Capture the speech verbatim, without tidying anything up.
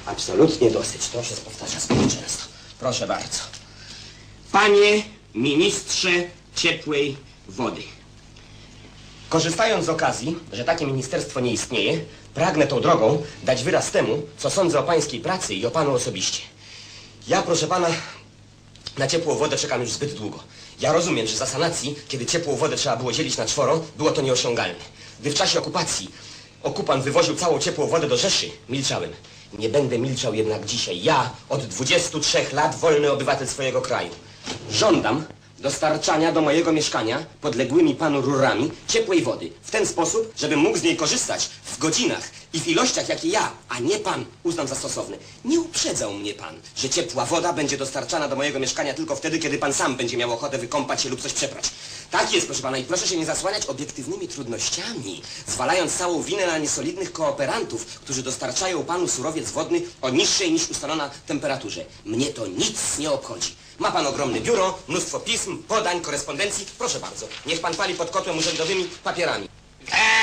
absolutnie dosyć. To się powtarza zbyt często. Proszę bardzo. Panie ministrze ciepłej wody. Korzystając z okazji, że takie ministerstwo nie istnieje, pragnę tą drogą dać wyraz temu, co sądzę o pańskiej pracy i o panu osobiście. Ja, proszę pana, na ciepłą wodę czekam już zbyt długo. Ja rozumiem, że za sanacji, kiedy ciepłą wodę trzeba było dzielić na czworo, było to nieosiągalne. Gdy w czasie okupacji okupant wywoził całą ciepłą wodę do Rzeszy, milczałem. Nie będę milczał jednak dzisiaj. Ja od dwudziestu trzech lat wolny obywatel swojego kraju. Żądam dostarczania do mojego mieszkania podległymi panu rurami ciepłej wody w ten sposób, żebym mógł z niej korzystać w godzinach i w ilościach, jakie ja, a nie pan, uznam za stosowne. Nie uprzedzał mnie pan, że ciepła woda będzie dostarczana do mojego mieszkania tylko wtedy, kiedy pan sam będzie miał ochotę wykąpać się lub coś przeprać. Tak jest, proszę pana, i proszę się nie zasłaniać obiektywnymi trudnościami, zwalając całą winę na niesolidnych kooperantów, którzy dostarczają panu surowiec wodny o niższej niż ustalona temperaturze. Mnie to nic nie obchodzi. Ma pan ogromne biuro, mnóstwo pism, podań, korespondencji. Proszę bardzo, niech pan pali pod kotłem urzędowymi papierami.